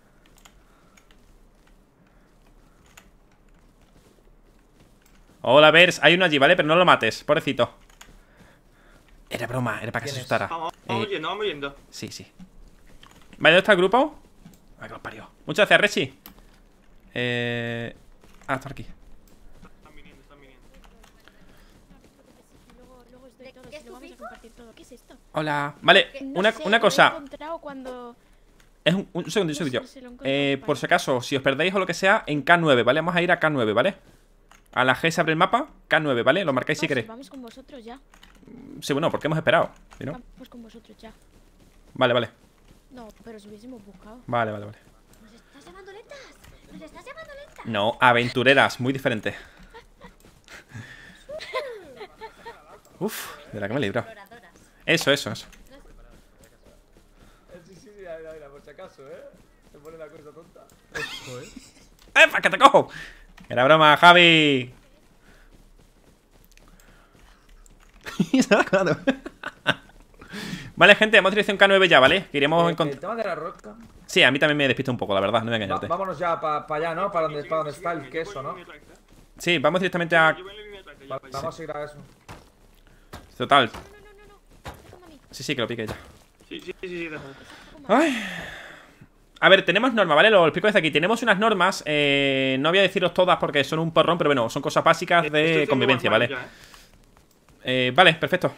Hola, Vers, hay uno allí, ¿vale? Pero no lo mates, pobrecito. Era broma, era para que se asustara.
Vamos, vamos
Eh,
yendo, vamos yendo.
sí, sí. Vale, ¿dónde está el grupo? A que los parió. Muchas gracias, Rechi. Eh... Ah, está aquí.
Están viniendo, están viniendo.
Luego, luego os doy todo, si lo vamos a compartir todo. ¿Qué es esto?
Hola. Vale,
Que no
una,
sé,
una
lo he
cosa.
encontrado cuando...
Es un, un segundo, un segundillo.
No sé, lo he encontrado
Eh,
por
por
ahí.
si acaso, si os perdéis o lo que sea, en K nueve, ¿vale? Vamos a ir a K nueve, ¿vale? A la G se abre el mapa, K nueve, ¿vale? Lo marcáis si
Vamos,
queréis.
Vamos con vosotros ya.
Sí, bueno, porque hemos esperado, ¿sí, no?
Vamos con vosotros ya.
Vale, vale.
No, pero si hubiésemos buscado.
Vale, vale, vale.
¿Nos estás llamando lentas? ¿Nos estás llamando lentas?
No, aventureras, muy diferente. Uf, de la que me he librado. Eso, eso, eso.
Sí, sí, mira, mira, mira, por si acaso, ¿eh? Se pone la cosa tonta.
¡Epa, que te cojo! Era broma, Javi. Se me ha colado. Vale, gente, hemos dirección K nueve ya, ¿vale? Que iremos
Eh,
en cont-
el tema de la roca.
Sí, a mí también me despista un poco, la verdad, no voy a
Va-
engañarte.
vámonos ya para allá, ¿no? Para donde, para donde está el queso, ¿no?
Sí, vamos directamente a...
Yo voy en la línea de atrás, ya
Va-
vais.
vamos a ir a eso.
Total.
No, no, no, no. Déjame a mí.
Sí, sí, que lo pique ya.
Sí, sí, sí, sí, déjalo.
Ay. A ver, tenemos normas, ¿vale? Lo explico desde aquí. Tenemos unas normas, eh, no voy a deciros todas porque son un porrón, pero bueno, son cosas básicas
Estoy
de
haciendo
convivencia,
más
¿vale?
ya, ¿eh?
Eh, vale, perfecto.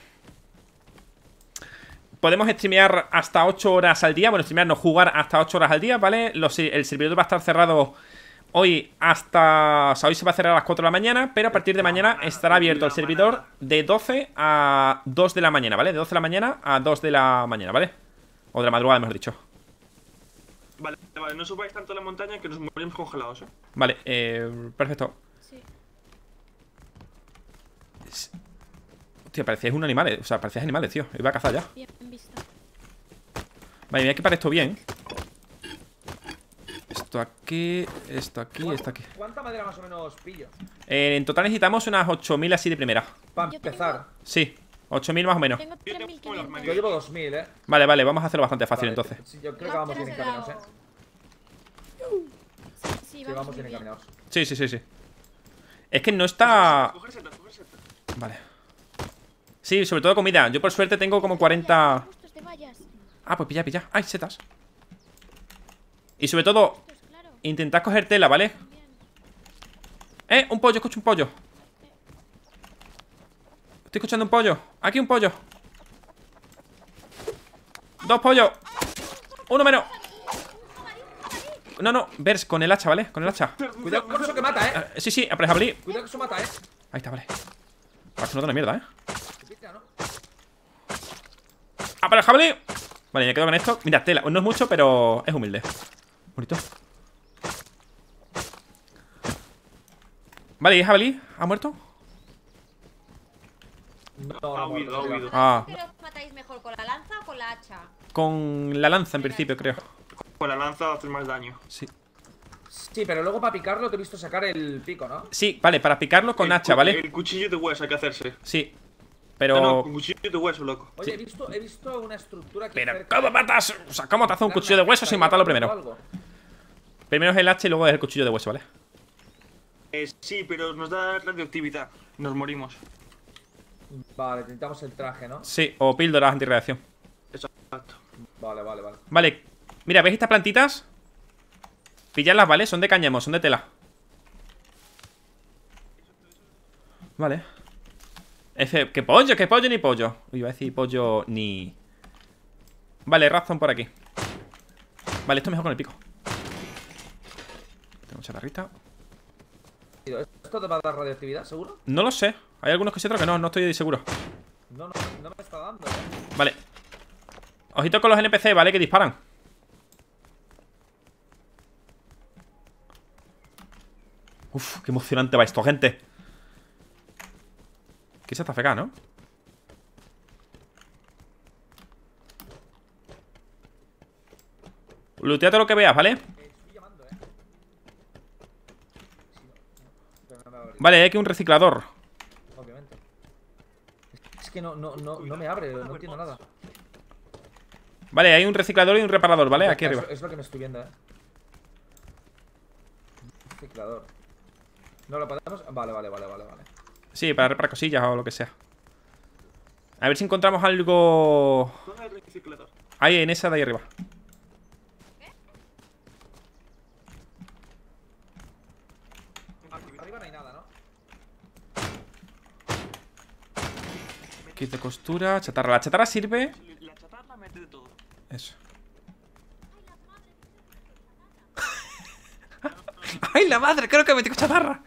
Podemos streamear hasta ocho horas al día. Bueno, streamear no, jugar hasta ocho horas al día, ¿vale? Los, el servidor va a estar cerrado hoy hasta... O sea, hoy se va a cerrar a las cuatro de la mañana, pero a partir de mañana estará abierto el servidor de doce a dos de la mañana, ¿vale? De doce de la mañana a dos de la mañana, ¿vale? O de la madrugada, mejor dicho.
Vale, vale, no subáis tanto a la montaña que nos morimos congelados, ¿eh?
Vale, eh, perfecto.
Sí.
Hostia, parecíais un animal, o sea, parecíais animales, tío. Iba a cazar ya.
Bien vista.
Vale, mira que para esto bien. Esto aquí, esto aquí, esto aquí.
¿Cuánta madera más o menos pillo?
Eh, en total necesitamos unas ocho mil así de primera.
Para
Yo
empezar.
Sí. ocho mil más o menos.
Tengo tres mil quinientos.
Yo llevo dos mil, eh.
Vale, vale, vamos a hacerlo bastante fácil
Vale,
entonces.
sí, yo creo que vamos bien encaminados, eh.
Sí, sí,
Sí,
vamos,
vamos
muy
bien
bien.
encaminados.
Sí, sí, sí, sí. Es que no está...
Coger setas, coger setas.
Vale. Sí, sobre todo comida. Yo por suerte tengo como cuarenta...
Justos de vallas.
Ah, pues pilla, pilla. Ay, setas. Y sobre todo,
Justos, claro.
intentad coger tela, ¿vale?
Bien.
Eh, un pollo, escucho un pollo. Estoy escuchando un pollo. Aquí un pollo. Dos pollos. Uno menos. No, no, Vers, con el hacha, ¿vale? Con el hacha.
Cuidado con eso que mata, eh.
Eh, sí, sí, a jabalí.
Cuidado que eso mata, eh.
Ahí está, vale. Va, que no da una mierda, ¿eh? ¡Ah, para el jabalí! Vale, me quedo con esto. Mira, tela. No es mucho, pero es humilde. Bonito. Vale, ¿y el jabalí? ¿Ha muerto?
No,
Ha
no,
huido, ha
no,
huido.
Ah,
¿Pero os matáis mejor con la lanza o con la hacha?
con la lanza en principio, creo.
Con la lanza hace más daño.
Sí.
Sí, pero luego para picarlo te he visto sacar el pico, ¿no?
Sí, vale, para picarlo con
El
hacha,
cu-
¿vale?
El cuchillo de hueso hay que hacerse.
Sí.
No, no,
Pero...
con cuchillo de hueso, loco.
Oye, he visto, he visto una estructura aquí
Pero,
cerca.
¿cómo matas? O sea, ¿cómo te hace un cuchillo de hueso sin matarlo primero?
Algo.
Primero es el hacha y luego es el cuchillo de hueso, ¿vale?
Eh, sí, pero nos da radioactividad. Nos morimos.
Vale, necesitamos el traje, ¿no?
Sí, o píldoras antirradiación.
Exacto.
Vale, vale, vale.
Vale, mira, ¿veis estas plantitas? Pilladlas, ¿vale? Son de cáñamo, son de tela. Vale. F, ¿qué pollo? ¿Qué pollo ni pollo? Uy, iba a decir pollo ni... Vale, razón por aquí. Vale, esto es mejor con el pico. Tengo chatarrita.
¿Esto te va a dar radioactividad, seguro?
No lo sé. Hay algunos que sí, otros que no, no estoy seguro.
No, no, no me está dando, eh.
Vale. Ojito con los N P C, ¿vale? Que disparan. Uf, qué emocionante va esto, gente. ¿Qué se está fega, no? Lootea todo lo que veas, ¿vale?
Estoy llamando, eh. Pero no me va a abrir,
Vale, hay aquí un reciclador.
obviamente. Es que no, no, no, no me abre, no entiendo nada.
Vale, hay un reciclador y un reparador, ¿vale? Aquí
Es-
arriba.
Es lo que me estoy viendo, eh. Reciclador. ¿No lo podemos? Vale, vale, vale, vale, vale.
Sí, para reparar cosillas o lo que sea. A ver si encontramos algo...
¿Dónde hay el reciclador?
Ahí, en esa de ahí arriba.
Arriba no hay nada, ¿no?
Kit de costura, chatarra. La chatarra sirve...
La chatarra mete de todo.
Eso. ¡Ay, la madre! Creo que metí con chatarra.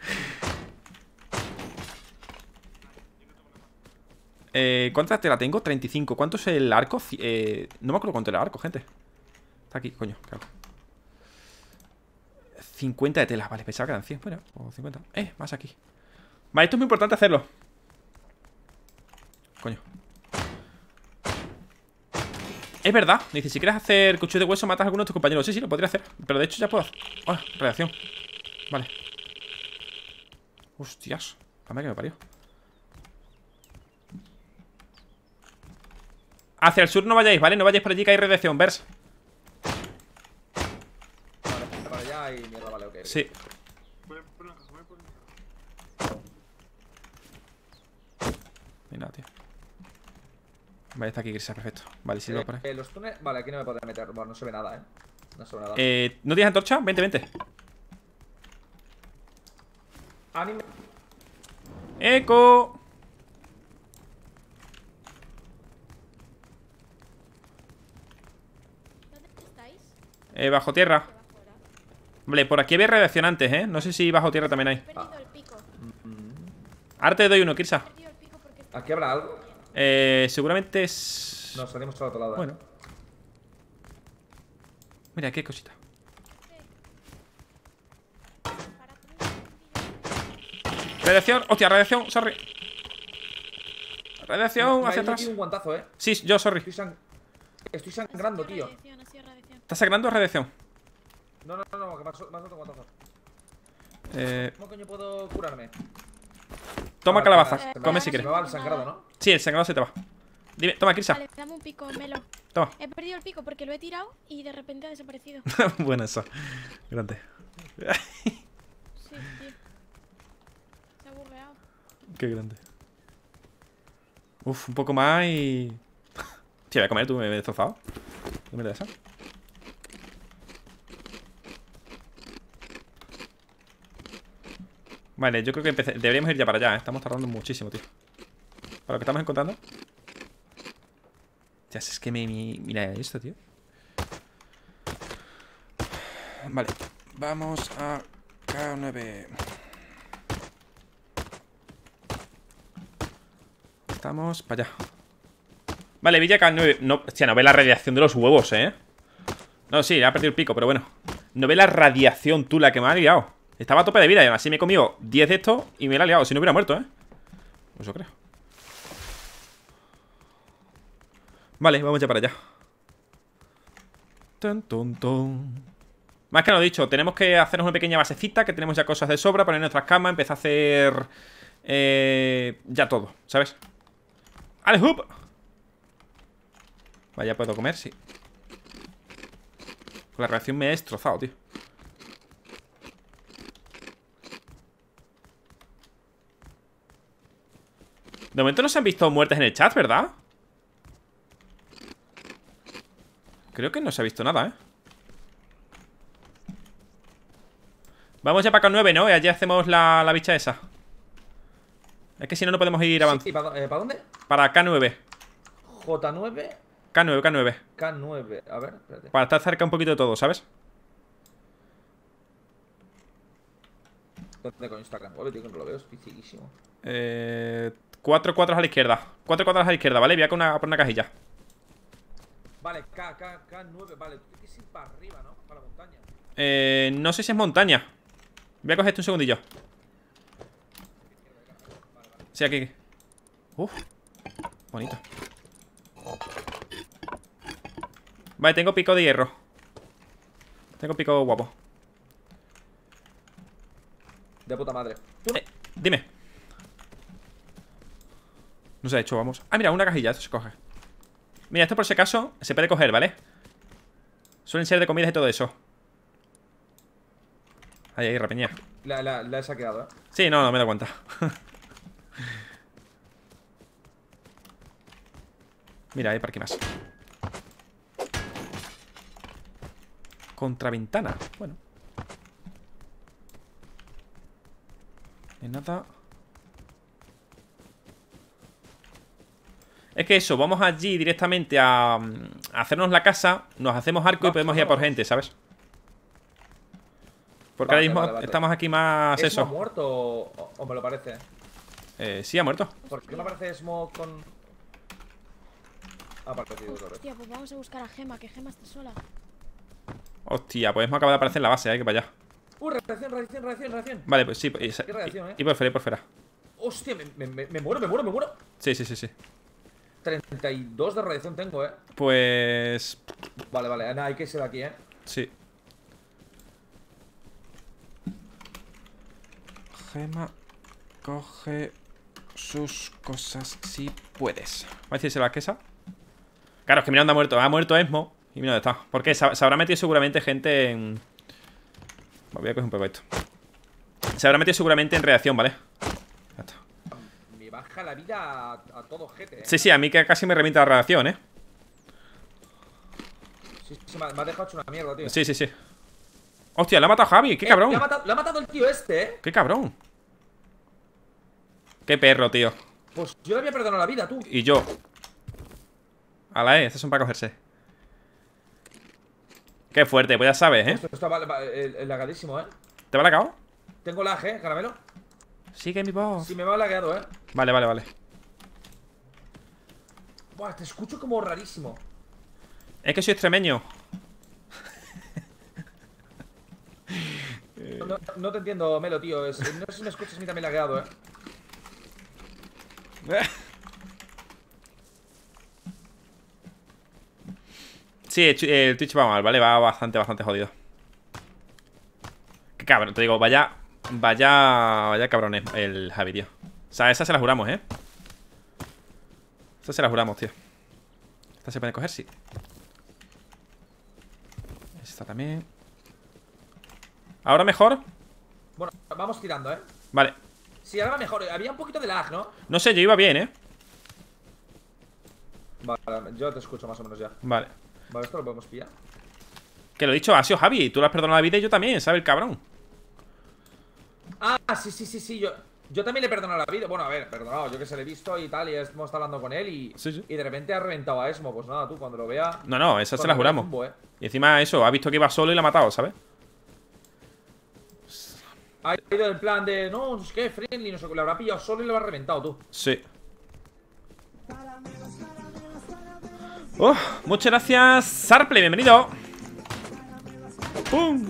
Eh, ¿Cuántas tela tengo? treinta y cinco. ¿Cuánto es el arco? Ci- Eh, no me acuerdo cuánto era el arco, gente. Está aquí, coño. ¿Qué hago? cincuenta de tela. Vale, pensaba que eran cien. Bueno, o cincuenta. Eh, más aquí. Vale, esto es muy importante hacerlo. Coño. Es verdad. Dice, si quieres hacer cuchillo de hueso, matas a alguno de tus compañeros. Sí, sí, lo podría hacer. Pero de hecho ya puedo hacer. Ah, radiación. Vale. Hostias. Dame que me parió. Hacia el sur no vayáis, ¿vale? No vayáis por allí que hay radiación, Vers.
Vale, para allá y mierda, vale, ok.
Sí. Mira, tío. Vale, está aquí, Grisa, perfecto. Vale, si
Eh,
lo por ahí.
eh, los túneles. Vale, aquí no me podré meter. Bueno, no se ve nada, eh. No se ve nada.
Eh, ¿no tienes antorcha? Vente, vente.
A mí me...
¡Eco!
¿Dónde estáis?
Eh, bajo tierra. Vale, por aquí había radiación antes, ¿eh? No sé si bajo tierra también hay.
He perdido el pico.
Ahora te doy uno, Kirsa.
He perdido el pico porque...
¿Aquí habrá algo?
Eh, seguramente es...
No, salimos al otro lado. eh.
Bueno. Mira, qué cosita. Radiación, hostia, radiación, sorry. Radiación,
Me
hacia
habéis metido
atrás.
un guantazo, eh.
Sí, yo, sorry.
Estoy, sang- Estoy sangrando,
Ha sido
tío.
radiación, ha sido radiación.
¿Estás sangrando o radiación?
No, no, no, no, que me has, me has dado un guantazo.
Eh,
¿Cómo coño puedo curarme?
Toma
Ah,
calabaza,
eh,
come
eh,
si
Se me
quieres.
va el sangrado, ¿no?
Sí, el sangrado se te va. Dime, toma, Krisa.
Vale, dame un pico, Melo.
Toma.
He perdido el pico porque lo he tirado y de repente ha desaparecido.
Bueno, eso. Grande.
Sí, tío. Se ha burreado.
Qué grande. Uf, un poco más y... Tío, voy a comer, tú me he destrozado. ¿Qué mierda es esa? Vale, yo creo que empecé... deberíamos ir ya para allá, ¿eh? Estamos tardando muchísimo, tío. Para lo que estamos encontrando. Ya es que me... me- Mira esto, tío. Vale. Vamos a K nueve. Estamos para allá. Vale, Villa K nueve. No, hostia, no ve la radiación de los huevos, ¿eh? No, sí, ha perdido el pico, pero bueno. No ve la radiación, tú, la que me ha liado. Estaba a tope de vida y así me he comido diez de estos y me la ha liado. Si no hubiera muerto, ¿eh? Pues yo creo. Vale, vamos ya para allá. Tun, tun, tun. Más que lo dicho, tenemos que hacernos una pequeña basecita, que tenemos ya cosas de sobra, poner nuestras camas, empezar a hacer... Eh, ya todo, ¿sabes? ¡Ale, hoop! Vaya, puedo comer, sí. La reacción me ha destrozado, tío. De momento no se han visto muertes en el chat, ¿verdad? Creo que no se ha visto nada, ¿eh? Vamos ya para K nueve, ¿no? Y allí hacemos la, la bicha esa. Es que si no, no podemos ir avanzando.
Sí, ¿para, eh, ¿para dónde?
Para K nueve.
J nueve.
K nueve, K nueve.
K nueve. A ver, espérate.
Para estar cerca un poquito de todo, ¿sabes?
¿Dónde coño está K nueve, tío? Que no lo veo, es dificilísimo.
Eh, cuatro cuadros a la izquierda. Cuatro cuadros a la izquierda, ¿vale? Voy a con una, por una cajilla.
Vale, K, K, K nueve, vale. Tú tienes que ir para arriba, ¿no? Para la montaña.
Eh, no sé si es montaña. Voy a coger esto un segundillo. Sí, aquí, aquí. Uf, bonito. Vale, tengo pico de hierro. Tengo pico guapo.
De puta madre.
Eh, dime. No se ha hecho, vamos. Ah, mira, una cajilla, esto se coge. Mira, esto por si acaso se puede coger, ¿vale? Suelen ser de comidas y todo eso. Ahí, ahí, rapeña.
La, la, la he saqueado, ¿eh?
Sí, no, no me he dado cuenta. Mira, hay para aquí más. Contraventana. Bueno. No hay nada. Es que eso, vamos allí directamente a, a hacernos la casa. Nos hacemos arco y podemos ir a por gente, ¿sabes? Porque
Vale,
ahora mismo
vale, vale.
estamos aquí más
¿Esmo
eso.
muerto o, o me lo parece?
Eh, sí, ha muerto.
¿Por qué me parece Esmo con...? Ah, partido otra vez.
Hostia, pues vamos a buscar a Gema, que Gema está sola.
Hostia, pues me acaba de aparecer en la base, hay que para allá.
Uh, reacción, reacción, reacción, reacción.
Vale, pues sí. Y,
Qué reacción, eh.
y por fuera, y por fuera.
Hostia, me, me, me, me muero, me muero, me muero.
Sí, sí, sí, sí.
treinta y dos de radiación tengo, eh.
Pues...
Vale, vale, nada, hay que ser aquí, eh.
Sí. Gema, coge sus cosas si puedes. ¿Va a decirse la quesa? Claro, es que mira dónde ha muerto. Ha muerto Esmo. Y mira dónde está. Porque se, se habrá metido seguramente gente en... Voy a coger un poco esto. Se habrá metido seguramente en reacción, ¿vale? Ya está.
Me baja la vida a, a todo jete, eh.
Sí, sí, a mí que casi me revienta la reacción, ¿eh?
Sí, sí, me ha, me ha dejado hecho una mierda, tío.
Sí, sí, sí. Hostia, le ha matado a Javi. ¡Qué
Eh,
cabrón!
Le ha, matado, le ha matado el tío este, eh.
¡Qué cabrón! ¡Qué perro, tío!
Pues yo le había perdonado la vida, tú.
Y yo. A la E, estas son para cogerse. Qué fuerte, pues ya sabes, ¿eh?
Esto está vale, vale, eh, lagadísimo, eh.
¿Te va lagado?
Tengo lag, eh, caramelo.
Sigue mi voz.
Sí, me va lagueado, eh.
Vale, vale, vale.
Buah, te escucho como rarísimo.
Es que soy extremeño.
No, no, no te entiendo, Melo, tío. Es, no sé si me escuchas a mí también lagueado, eh.
Sí, el Twitch va mal, ¿vale? Va bastante, bastante jodido. Qué cabrón, te digo, vaya. Vaya. Vaya cabrón el Javi, tío. sea, esa se la juramos, ¿eh? Esa se la juramos, tío. Esta se puede coger, sí. Esta también. ¿Ahora mejor?
Bueno, vamos tirando, ¿eh?
Vale.
Sí, ahora mejor. Había un poquito de lag, ¿no?
No sé, yo iba bien, ¿eh?
Vale, yo te escucho más o menos ya.
Vale.
Vale, esto lo podemos pillar.
Que lo he dicho, ha sido Javi. Tú le has perdonado la vida y yo también, ¿sabes? El cabrón.
Ah, sí, sí, sí, sí. Yo, yo también le he perdonado la vida. Bueno, a ver, perdonado. Yo que se le he visto y tal. Y hemos estado hablando con él. Y,
sí, sí.
y de repente ha reventado a Esmo. Pues nada, tú cuando lo vea.
No, no, esa se la juramos.
Zumbo, ¿eh?
Y encima eso, ha visto que iba solo y la ha matado, ¿sabes?
Ha ido el plan de no, no sé qué, friendly, no sé qué. Le habrá pillado solo y lo ha reventado tú.
Sí. Oh, muchas gracias, Sarple, bienvenido. ¡Pum!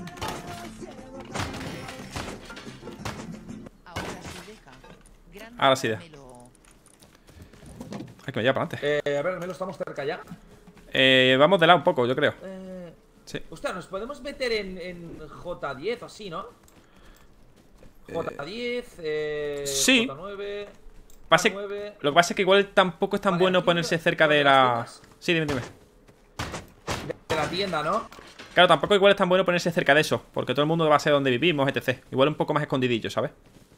Ahora sí, de. Ay, que me lleva para adelante.
Eh, a ver, Melo, estamos cerca ya.
Eh, vamos de lado un poco, yo creo.
Eh,
sí.
Hostia, nos podemos meter en, en J diez o así, ¿no? J diez, eh,
sí.
J nueve.
Pase, lo que pasa es que igual tampoco es tan vale, bueno ponerse cerca de la... Sí, dime, dime.
De la tienda, ¿no?
Claro, tampoco igual es tan bueno ponerse cerca de eso, porque todo el mundo va a saber dónde vivimos, etcétera. Igual un poco más escondidillo, ¿sabes?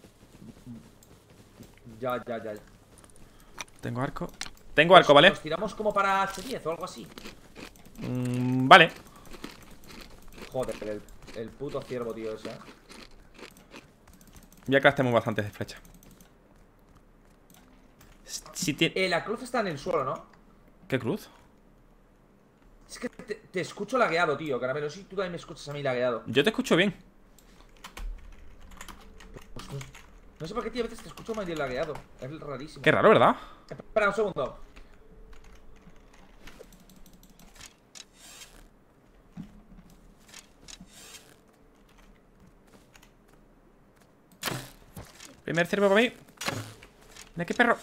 Ya, ya, ya.
Tengo arco. Tengo arco, ¿vale?
Nos tiramos como para H diez o algo así.
Mm, vale.
Joder, el, el puto ciervo, tío, ese.
Ya crafteamos bastante de flecha. Si tiene...
eh, la cruz está en el suelo, ¿no?
¿Qué cruz?
Es que te, te escucho lagueado, tío, Caramelo. Si tú también me escuchas a mí lagueado.
Yo te escucho bien.
Pues, no, no sé por qué, tío, a veces te escucho medio lagueado. Es rarísimo.
Qué raro, ¿verdad?
Espera un segundo.
Primer ciervo para mí. Mira qué perro.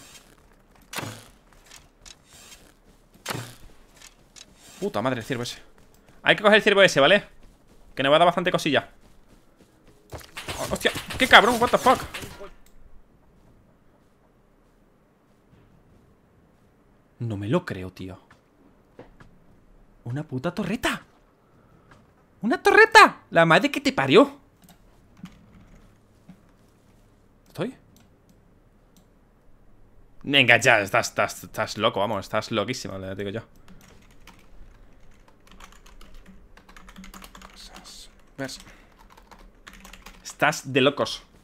Puta madre, el ciervo ese. Hay que coger el ciervo ese, ¿vale? Que nos va a dar bastante cosilla. Oh, hostia, qué cabrón, what the fuck. No me lo creo, tío. Una puta torreta. ¡Una torreta! La madre que te parió. ¿Estoy? Venga, ya, estás, estás, estás loco, vamos, estás loquísimo, le digo yo. ¿Ves? Estás de locos.